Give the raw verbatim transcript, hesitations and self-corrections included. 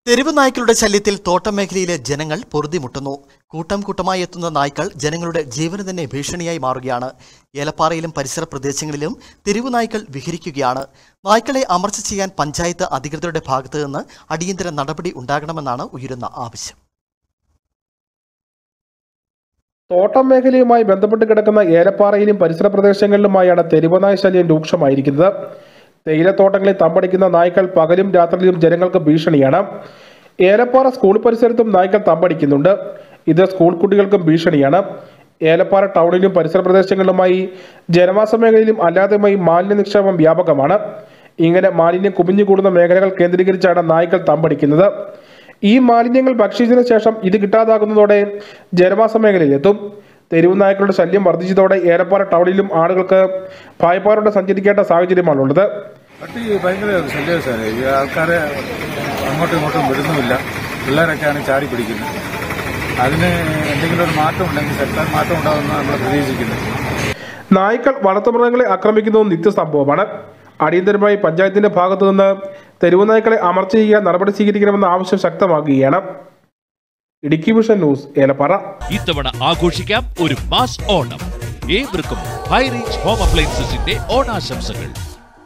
തെരുവ് നായ്ക്കളുടെ ശല്യത്തിൽ തോട്ടം മേഖലയിലെ ജനങ്ങൾ പൊറുതിമുട്ടുന്നു. കൂട്ടം കൂട്ടമായി എത്തുന്ന നായ്ക്കൾ ജനങ്ങളുടെ ജീവന് തന്നെ ഭീഷണിയായി മാറുകയാണ്. ഏലപ്പാറയിലും പരിസര പ്രദേശങ്ങളിലും തെരുവ് നായ്ക്കൾ വിഹരിക്കുകയാണ്. നായ്ക്കളെ അമർച്ച ചെയ്യാൻ പഞ്ചായത്ത് അധികൃതരുടെ ഭാഗത്തു നിന്ന് അടിയന്തര നടപടി ഉണ്ടാകണമെന്നാണ് ഉയരുന്ന ആവശ്യം. തോട്ടം മേഖലയുമായി ബന്ധപ്പെട്ട് കിടക്കുന്ന ഏലപ്പാറയിലും പരിസര പ്രദേശങ്ങളിലുമായാണ് തെരുവ് നായ ശല്യം രൂക്ഷമായിരിക്കുന്നത്. തേയിലത്തോട്ടങ്ങളിൽ തമ്പടിക്കുന്ന നായ്ക്കൾ പകലും രാത്രിയിലും ജനങ്ങൾക്ക് ഭീഷണിയാണ്. ഏലപ്പാറ സ്കൂൾ പരിസരത്തും നായ്ക്കൾ തമ്പടിക്കുന്നുണ്ട്. ഇത് സ്കൂൾ കുട്ടികൾക്കും ഭീഷണിയാണ്. ഏലപ്പാറ ടൗണിലും പരിസര പ്രദേശങ്ങളിലുമായി ജനവാസ മേഖലയിലും അല്ലാതെയുമായി മാലിന്യ നിക്ഷേപം വ്യാപകമാണ്. ഇങ്ങനെ മാലിന്യം കുമിഞ്ഞുകൂടുന്ന മേഖലകൾ കേന്ദ്രീകരിച്ചാണ് നായ്ക്കൾ തമ്പടിക്കുന്നത്. ഈ മാലിന്യങ്ങൾ ഭക്ഷിച്ചതിനു ശേഷം ഇത് കിട്ടാതാകുന്നതോടെ ജനവാസ മേഖലയിലെത്തും. തെരുവ് നായ്ക്കളുടെ ശല്യം വർദ്ധിച്ചതോടെ ഏലപ്പാറ ടൗണിലും ആളുകൾക്ക് ഭയപ്പാറോടെ സഞ്ചരിക്കേണ്ട സാഹചര്യമാണുള്ളത്. പട്ടി ഭയങ്കര ശല്യം. ഈ ആൾക്കാരെ അങ്ങോട്ടും ഇങ്ങോട്ടും വിടുന്നുമില്ല. പിള്ളേരൊക്കെയാണ് ചാടി പിടിക്കുന്നത്. അതിന് എന്തെങ്കിലും ഒരു മാറ്റം ഉണ്ടെങ്കിൽ സർക്കാർ മാറ്റം ഉണ്ടാകുമെന്ന് നമ്മൾ പ്രതീക്ഷിക്കുന്നു. നായ്ക്കൾ വളർത്തുമൃഗങ്ങളെ ആക്രമിക്കുന്നത് നിത്യസംഭവമാണ്. അടിയന്തരമായി പഞ്ചായത്തിന്റെ ഭാഗത്തു നിന്ന് തെരുവ് നായ്ക്കളെ അമർച്ച ചെയ്യാൻ നടപടി സ്വീകരിക്കണമെന്ന ആവശ്യം ശക്തമാക്കുകയാണ്. Idukki vision news, Elappara. ഇത്തവണ ആഘോഷിക്കാം ഒരു മാസ് ഓണം. ഏവർക്കും ഹൈ റേഞ്ച് ഹോം അപ്ലയൻസസിന്റെ ഓണാശംസകൾ.